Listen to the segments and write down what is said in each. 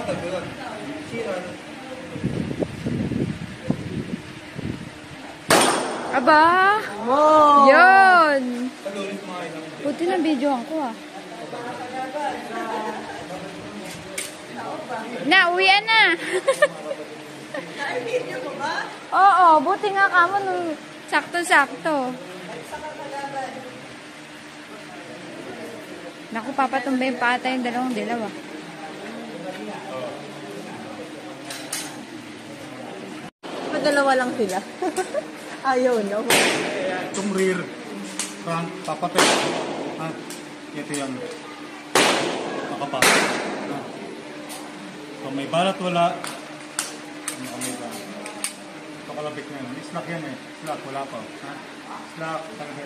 Aba! Wow! Yun! Buti na videoan ko ah. Uwian na! Video mo ba? Oo, buti nga kamo nung sakto-sakto. Naku, papatumbayin pa ata yung dalawang dilaw ah. Dalawa lang sila. Ayaw, no? Itong rear front, papatay. Ito yung makapasok. Kung may balat wala, may balat. Ito kalabik na yun. Slack yan eh. Slack, wala pa. Slack, talaga.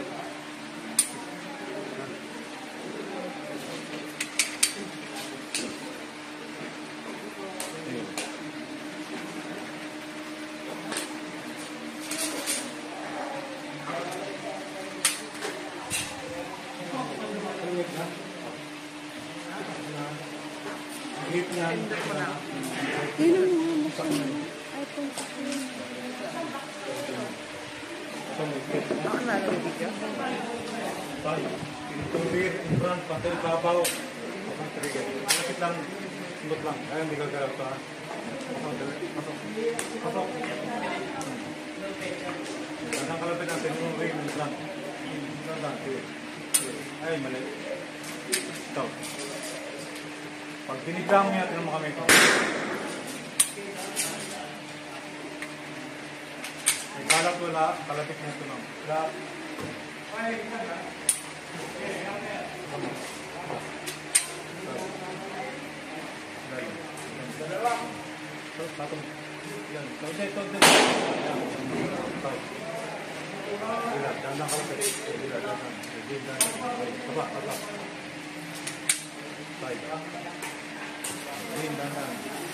Itong rear, in front, pantay babaw. Malapit lang, sundot lang. Kaya hindi gagalaw pa. Pasok. Anong kalapit natin yung rear, in front. Ay, mali. Ito. Pag biniglang niya, tinong mo kami ito. May balat wala, kalapit niya ito lang. Ay, dalawa. Patong. Yan. Ito. Dandang kalapit. Taba. Tay. Dandang.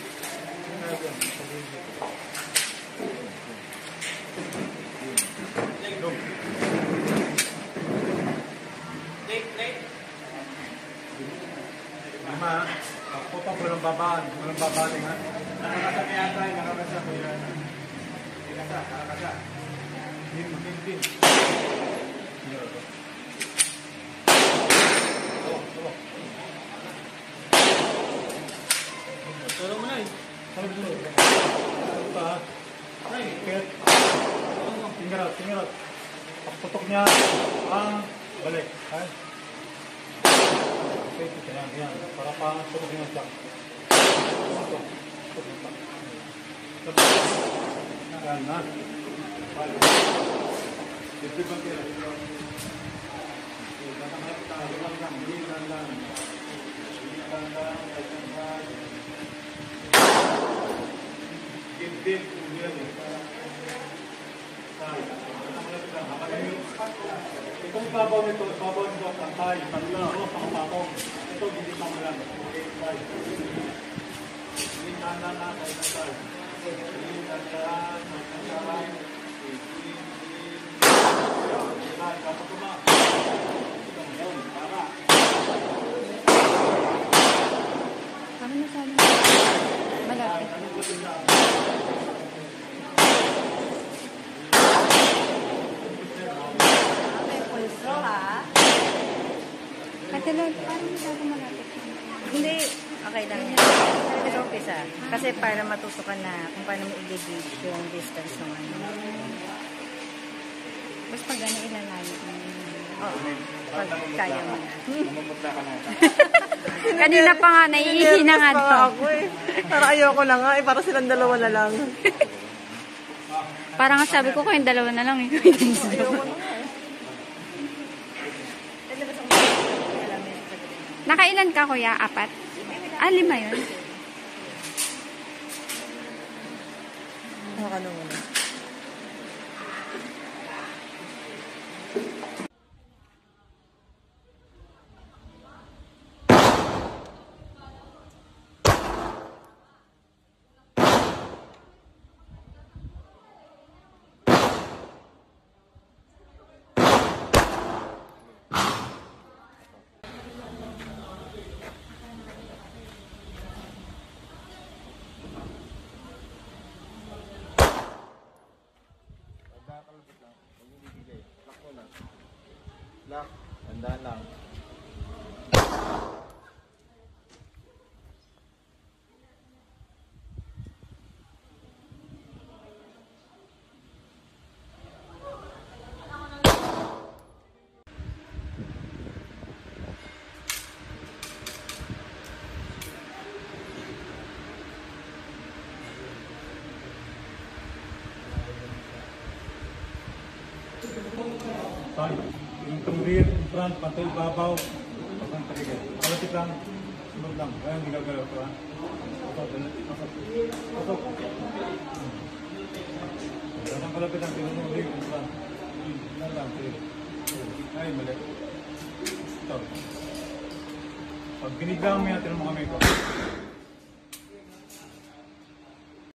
Lima, putok walang babaan ha. Nakakasa kaya tayo, nakakasa kuya. Nakakasa. Din. Turo mo na eh. Turo pa ha. Kit. Tingirot. Putok niya. Balik. Hay. Yan. Para putok niya siya. Putok. Yan na. Balik. Dito ba kaya? Itong babaw nito, pantay, tatlo, pangpapong. Ito, hindi pa malang. Kami na sana. Malapit. Katulad, parang masyado malapit. Hindi. Okay lang yan. Talaga sa umpisa. Kasi para matutukan na kung paano mo i-gauge yung distance naman. Basta pag gano'n ilalayo. Oo. Pag kaya mo na. Mamamutla ka na. Kanina pa nga, naiihi na nga to. Para ayoko na nga. Para silang dalawa na lang. Parang sabi ko kayong dalawa na lang. Ayoko na nga eh. Nakailan ka kuya? 4? 5 yun? Ano muna. Dahan lang. Yung rear, yung front, pantay babaw, pantay paligid. Kalapit lang, sunod lang. Kaya hindi gagalaw ko ha. Pasok. Pasok. Ang kalapit lang, tinunong rear, yung front. Yan lang, rear. Ay, mali. Ito. Pag biniglang mo yan, tinunong kami ko.